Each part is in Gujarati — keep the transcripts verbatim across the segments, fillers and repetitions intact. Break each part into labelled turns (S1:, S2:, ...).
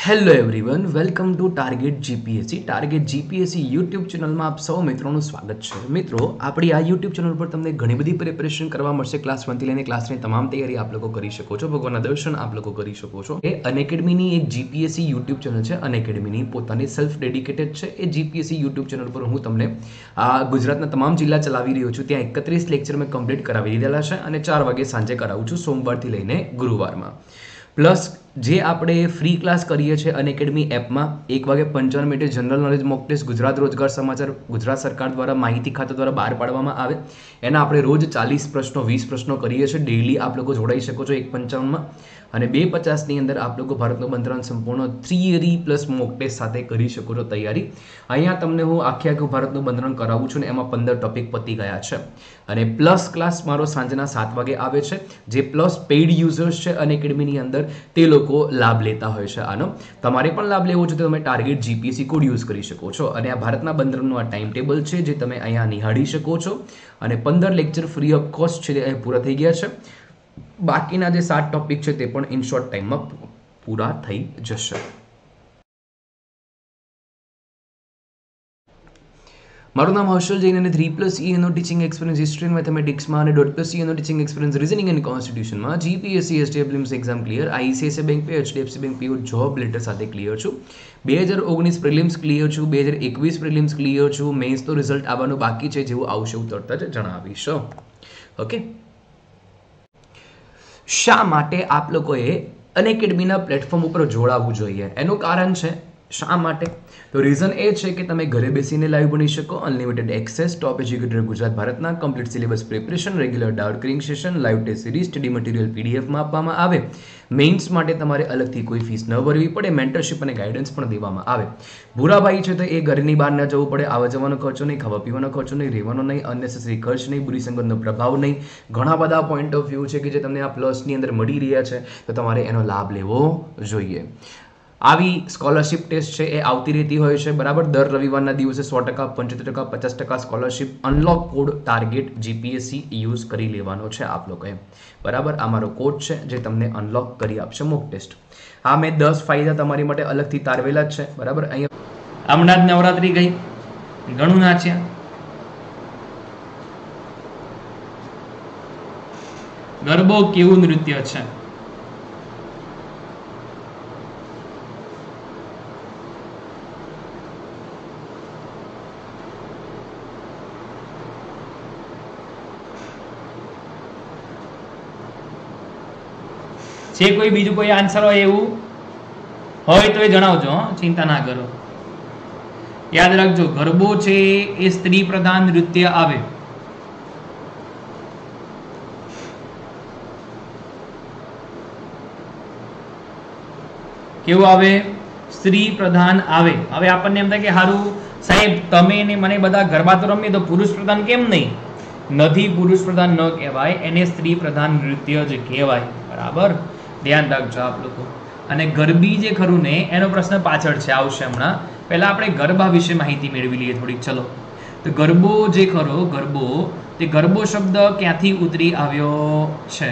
S1: Hello everyone, welcome to target GPSC. Target GPSC YouTube ચેનલમાં આપ સૌ મિત્રોનું સ્વાગત છે. મિત્રો, આપણી આ યુટ્યુબ ચેનલ પર તમને ઘણી બધી પ્રિપેરેશન કરવા મળશે. ક્લાસ વનથી લઈને ક્લાસની તમામ તૈયારી આપ લોકો કરી શકો છો. ભગવાનના દર્શન આપ લોકો કરી શકો છો. એ અનએકેડમીની એક જીપીએસસી યુટ્યુબ ચેનલ છે. અનએકેડમીની પોતાની સેલ્ફ ડેડિકેટેડ છે. એ જીપીએસસી યુટ્યુબ ચેનલ પર હું તમને આ ગુજરાતના તમામ જિલ્લા ચલાવી રહ્યો છું. ત્યાં એકત્રીસ લેક્ચર મેં કમ્પ્લીટ કરાવી દીધેલા છે અને ચાર વાગે સાંજે કરાવું છું, સોમવારથી લઈને ગુરુવારમાં. પ્લસ જે આપણે ફ્રી ક્લાસ કરીએ છીએ અનએકેડમી એપમાં એક વાગે પંચાવન મિનિટે general knowledge mock test Gujarat રોજગાર સમાચાર ગુજરાત સરકાર દ્વારા માહિતી ખાતા દ્વારા બહાર પાડવામાં આવે. એના આપણે રોજ ચાલીસ પ્રશ્નો વીસ પ્રશ્નો કરીએ છીએ. ડેઇલી આપ લોકો જોડાઈ શકો છો એક પંચાવનમાં અને બે પચાસની અંદર આપ લોકો ભારતનું બંધારણ સંપૂર્ણ થિયરી પ્લસ મોક ટેસ્ટ સાથે કરી શકો છો તૈયારી. અહીંયા તમને હું આખે આખું ભારતનું બંધારણ કરાવું છું ને એમાં પંદર ટોપિક પતી ગયા છે. અને પ્લસ ક્લાસ મારો સાંજના સાત વાગે આવે છે. જે પ્લસ પેઇડ યુઝર્સ છે અનએકેડમીની અંદર તે લોકો લાભ લેતા હોય છે આનો. તમારે પણ લાભ લેવો છે તો તમે ટાર્ગેટ જીપીએસસી કોડ યુઝ કરી શકો છો. અને આ ભારતના બંધારણનું આ ટાઈમ ટેબલ છે જે તમે અહીંયા નિહાળી શકો છો. અને પંદર લેક્ચર ફ્રી ઓફ કોસ્ટ છે તે અહીં પૂરા થઈ ગયા છે. બાકીના જે સાત ટોપિક છે તે પણ ઇન શોર્ટ ટાઈમમાં પૂરા થઈ જશે. મારું નામ હર્ષલ જૈન અને થ્રી પ્લસ ઈ એનો ટીચિંગ એક્સપિરિયન્સ હિસ્ટ્રી એન્ડ મેથેમેટિક્સમાં અને દોઢ પ્લસ ઈ એનો ટીચિંગ એક્સપિરિયન્સ રીઝનિંગ એન્ડ કોન્સ્ટિટ્યુશનમાં GPSC ST prelims exam clear, ICICI bank પે, HDFC bank PO job letter સાથે ક્લિયર છું. બે હજાર ઓગણીસ પ્રિલિમ્સ ક્લિયર છું. બે હજાર એકવીસ પ્રિલિમ્સ ક્લિયર છું. મેન્સનું રિઝલ્ટ આવવાનું બાકી છે, જેવું આવશે હું તરત જ જણાવીશ. ઓકે, શા માટે આપ લોકોએ અનએકેડમીના પ્લેટફોર્મ ઉપર જોડાવવું જોઈએ? એનું કારણ છે શા માટે? તો રીઝન એ છે કે તમે ઘરે બેસીને લાઈવ ભણી શકો, unlimited access, top educator Gujarat ભારતના, complete syllabus preparation, regular doubt clearing session, live test series, study material પીડીએફમાં આપવામાં આવે. મેઇન્સ માટે તમારે અલગથી કોઈ ફીસ ન ભરવી પડે. મેન્ટરશિપ અને ગાઈડન્સ પણ દેવામાં આવે. ભૂરાભાઈ છે તો એ ઘરની બહાર ન જવું પડે. આવવા જવાનો ખર્ચો નહીં, ખાવા પીવાનો ખર્ચો નહીં, રહેવાનો નહીં, અનનેસેસરી ખર્ચ નહીં, બુરી સંગતનો પ્રભાવ નહીં. ઘણા બધા પોઈન્ટ ઓફ વ્યૂ છે કે જે તમને આ પ્લસની અંદર મળી રહ્યા છે તો તમારે એનો લાભ લેવો જોઈએ. આવી સ્કોલરશિપ ટેસ્ટ છે એ આવતી રહેતી હોય છે, બરાબર. દર રવિવારના દિવસે સો ટકા પંચોતેર ટકા પચાસ ટકા scholarship unlock code target GPSC use કરી લેવાનો છે આપ લોકોએ, બરાબર. આ મારો કોડ છે જે તમને અનલોક કરી આપશે મોક ટેસ્ટ. આ મેં દસ ફાયદા તમારી માટે અલગથી તારવેલા જ છે, બરાબર. અહીંયા હમણાં જ નવરાત્રી ગઈ, ઘણું નાચ્યા. ગરબો કેવું નૃત્ય છે. છે કોઈ બીજું કોઈ આન્સર હોય એવું હોય તો એ જણાવજો. ચિંતા ના કરો. યાદ રાખજો, ગરબો છે એ સ્ત્રી પ્રધાન નૃત્ય આવે. કેવું આવે? સ્ત્રી પ્રધાન આવે. હવે આપણને એમ થાય કે હારું સાહેબ તમે ને મને બધા ગરબા તો રમીએ તો પુરુષ પ્રધાન કેમ નહીં? નથી, પુરુષ પ્રધાન ન કહેવાય, એને સ્ત્રી પ્રધાન નૃત્ય જ કહેવાય, બરાબર. ધ્યાન રાખજો આપ લોકો. અને ગરબી જે ખરું ને એનો પ્રશ્ન પાછળ છે, આવશે હમણાં. પહેલા આપણે ગરબા વિશે માહિતી મેળવી લઈએ થોડીક. ચલો, તો ગરબો જે ખરો, ગરબો તે ગરબો શબ્દ ક્યાંથી ઉતરી આવ્યો છે?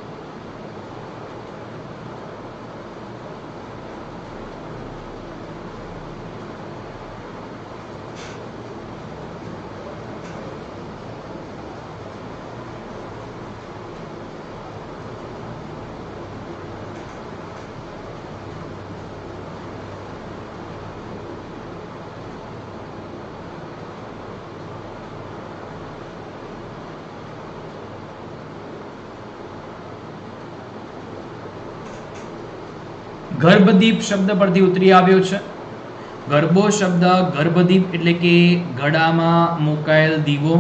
S1: ગર્ભદીપ શબ્દ પરથી ઉતરી આવ્યો છે. ગરબો શબ્દ ગર્ભદીપ એટલે કે ગળામાં મુકાયેલ દીવો.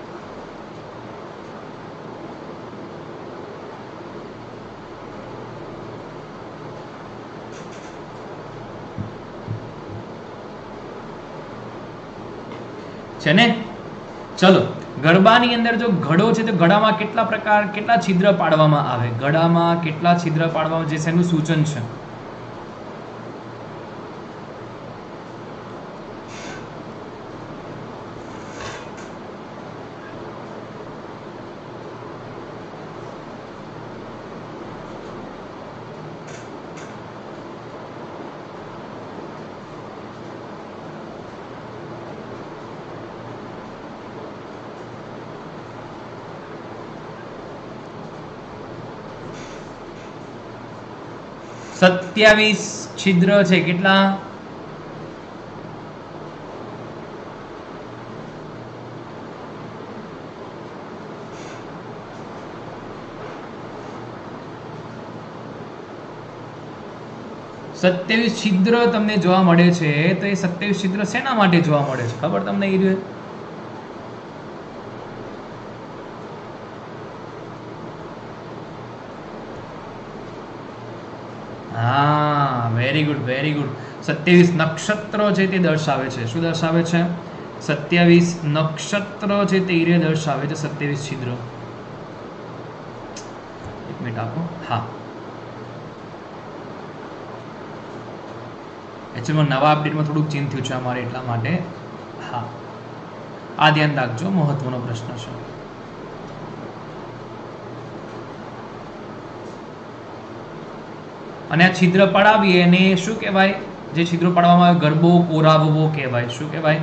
S1: છે ને? ચલો, ગરબાની અંદર જો ઘડો છે તો ગળામાં કેટલા પ્રકાર કેટલા છિદ્ર પાડવામાં આવે? ગળામાં કેટલા છિદ્ર પાડવામાં, જે શેનું સૂચન છે?
S2: સત્યાવીસ છિદ્ર છે. કેટલા? સત્યાવીસ છિદ્ર તમને જોવા મળે છે. તો એ સત્યાવીસ છિદ્ર શેના માટે જોવા મળે છે ખબર તમને? એ રહ્યું હા, વેરી ગુડ વેરી ગુડ. સત્યાવીસ નક્ષત્રો છે તે દર્શાવે છે. શું દર્શાવે છે? સત્યાવીસ નક્ષત્રો છે તે ઈરે દર્શાવે છે. સત્યાવીસ છિદ્ર. એક મિનિટ આપો. હા, એકચ્યુઅલી નવા અપડેટમાં થોડુંક ચેન્જ થયું છે અમારે, એટલા માટે. હા, આ ધ્યાન રાખજો, મહત્વનો પ્રશ્ન છે. અને આ છિદ્ર પડાવીએ એને શું કહેવાય? જે છિદ્રો પાડવામાં આવે ગરબો કોરાવવો કહેવાય. શું કહેવાય?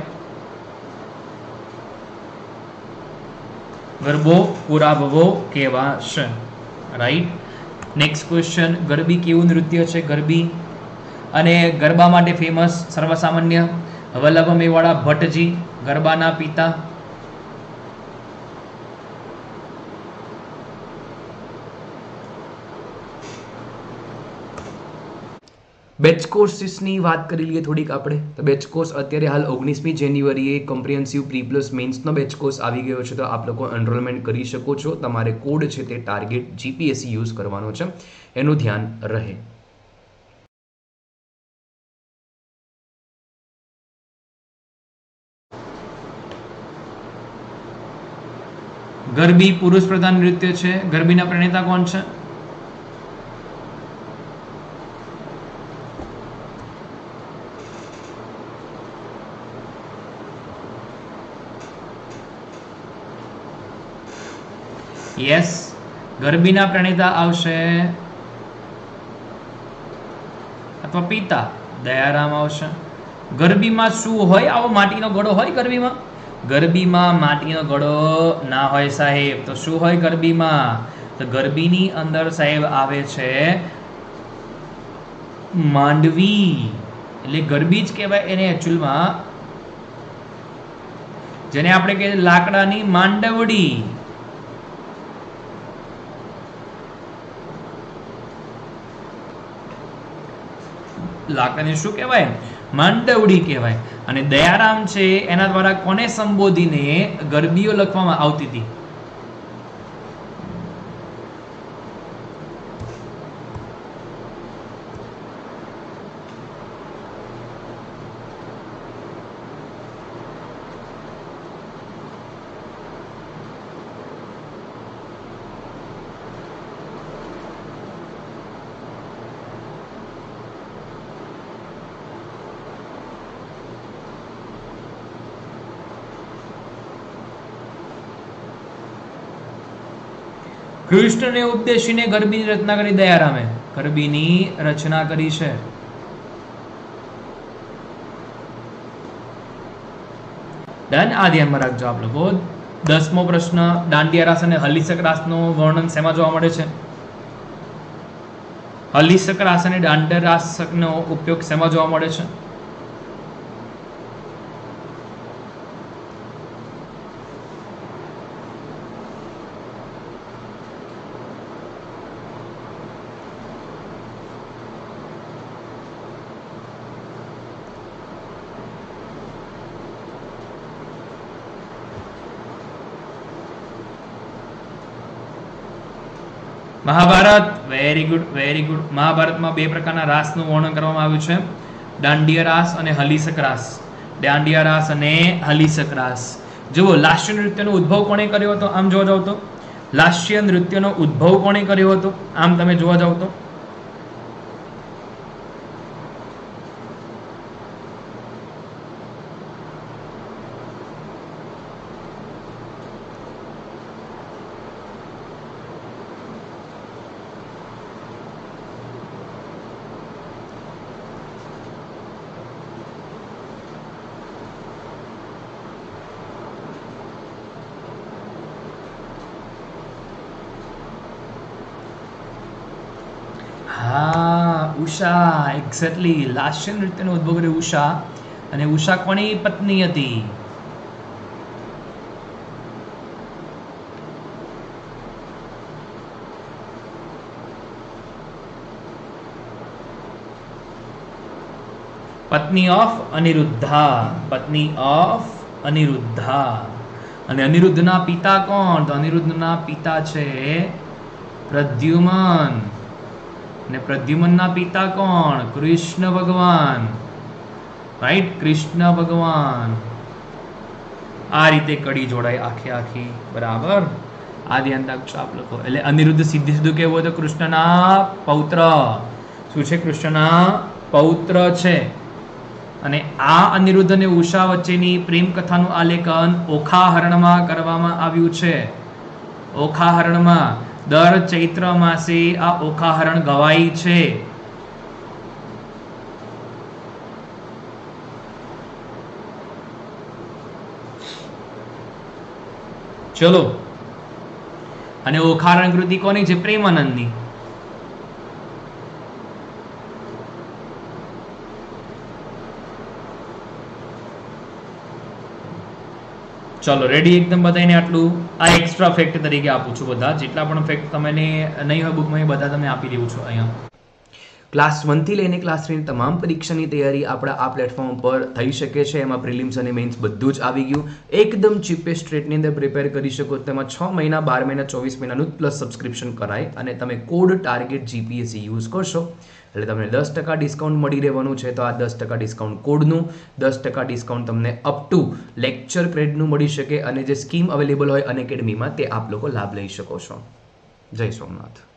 S2: ગરબો કોરાવવો કહેવાશે. રાઈટ. Next question. ગરબી કેવું નૃત્ય છે? ગરબી અને ગરબા માટે ફેમસ સર્વસામાન્ય વલ્લભ મેવાડા ભટ્ટજી, ગરબાના પિતા.
S1: બેચ કોર્સીસની વાત કરી લઈએ થોડીક આપણે. તો બેચ કોર્સ અત્યારે હાલ ઓગણીસમી જાન્યુઆરીએ કોમ્પ્રિહેન્સિવ પ્રી પ્લસ મેન્સનો બેચ કોર્સ આવી ગયો છે. તો આપ લોકો એનરોલમેન્ટ કરી શકો છો. તમારે કોડ છે તે ટાર્ગેટ જીપીએસસી યુઝ કરવાનો છે, એનું ધ્યાન રહે.
S2: ગરબી પુરુષ પ્રધાન નૃત્ય છે. ગરબીના પ્રણેતા કોણ છે? યસ, ગરબીના પ્રણેતા આવશે અથવા પિતા દયારામ આવશે. ગરબીમાં શું હોય? આવો માટીનો ઘડો હોય ગરબીમાં? ગરબીમાં માટીનો ઘડો ના હોય સાહેબ. તો શું હોય ગરબીમાં? તો ગરબીની અંદર સાહેબ આવે છે માંડવી. એટલે ગરબી જ કહેવાય એને એકચ્યુઅલમાં, જેને આપણે કહીએ લાકડાની માંડવડી. લાકડાને શું કહેવાય? માંડવડી કહેવાય. અને દયારામ છે એના દ્વારા કોને સંબોધીને ગરબીઓ લખવામાં આવતી હતી? કૃષ્ણને ઉદ્દેશીને ગરબીની રચના કરી દયારામે. ગરબીની રચના કરી છે. ડન. આ ધ્યાનમાં રાખજો આપ લોકો. દસમો પ્રશ્ન. દાંડિયા રાસ અને હલીસક રાસનું વર્ણન શેમાં જોવા મળે છે? હલીસક રાસ અને દાંડિયા રાસનો ઉપયોગ શેમાં જોવા મળે છે? Mahabharat. Very good very good. મહાભારતમાં બે પ્રકારના રાસનું વર્ણન કરવામાં આવ્યું છે, દાંડિયા રાસ અને હલીસક રાસ. દાંડિયા રાસ અને હલીસક રાસ. જુઓ, લાસ્ય નૃત્યનો ઉદ્ભવ કોણે કર્યો હતો? આમ જોવા જાવ તો લાસ્ય નૃત્યનો ઉદ્ભવ કોણે કર્યો હતો? આમ તમે જોવા જાવ તો હા, ઉષા એક્ઝેક્ટલી લાસ્ય નૃત્યનો ઉદ્ભવ કર્યો ઉષા અને ઉષા કોની પત્ની હતી પત્ની ઓફ અનિરુદ્ધા પત્ની ઓફ અનિરુદ્ધા અને અનિરુદ્ધના પિતા કોણ તો અનિરુદ્ધના પિતા છે પ્રદ્યુમન અને પ્રદ્યુમનના પિતા કોણ કૃષ્ણ ભગવાન રાઈટ કૃષ્ણ ભગવાન આ રીતે કડી જોડાય આખી આખી બરાબર આ ધ્યાન રાખજો આપ લોકો એટલે અનિરુદ્ધ સીધે સીધું કેવું હોય તો કૃષ્ણના પૌત્ર શું છે કૃષ્ણના પૌત્ર છે અને આ અનિરુદ્ધ અને ઉષા વચ્ચેની પ્રેમ કથાનું આલેખન ઓખાહરણમાં કરવામાં આવ્યું છે ઓખાહરણમાં દર ચૈત્ર માસે આ ઓખાહરણ ગવાય છે ચલો અને ઓખાહરણ કૃતિ કોની છે પ્રેમાનંદની ચલો રેડી એકદમ બધાને આટલું આ એક્સ્ટ્રા ફેક્ટ તરીકે આપું છું બધા જેટલા પણ ફેક્ટ તમને નહીં હોય બુકમાં એ બધા તમને આપી દઉં છું અહીંયા
S1: ક્લાસ વનથી લઈને ક્લાસ થ્રીની તમામ પરીક્ષાની તૈયારી આપણા આ પ્લેટફોર્મ પર થઈ શકે છે એમાં પ્રિલિમ્સ અને મેઇન્સ બધું જ આવી ગયું એકદમ ચીપેસ્ટ રેટની અંદર પ્રિપેર કરી શકો તેમાં છ મહિના બાર મહિના ચોવીસ મહિનાનું પ્લસ સબસ્ક્રિપ્શન કરાય અને તમે કોડ ટાર્ગેટ જીપીએસસી યુઝ કરશો એટલે તમને દસ ટકા ડિસ્કાઉન્ટ મળી રહેવાનું છે તો આ દસ ટકા ડિસ્કાઉન્ટ કોડનું દસ ટકા ડિસ્કાઉન્ટ તમને અપ ટુ લેક્ચર ક્રેડિટનું મળી શકે અને જે સ્કીમ અવેલેબલ હોય અનએકેડમીમાં તે આપ લોકો લાભ લઈ શકો છો જય સોમનાથ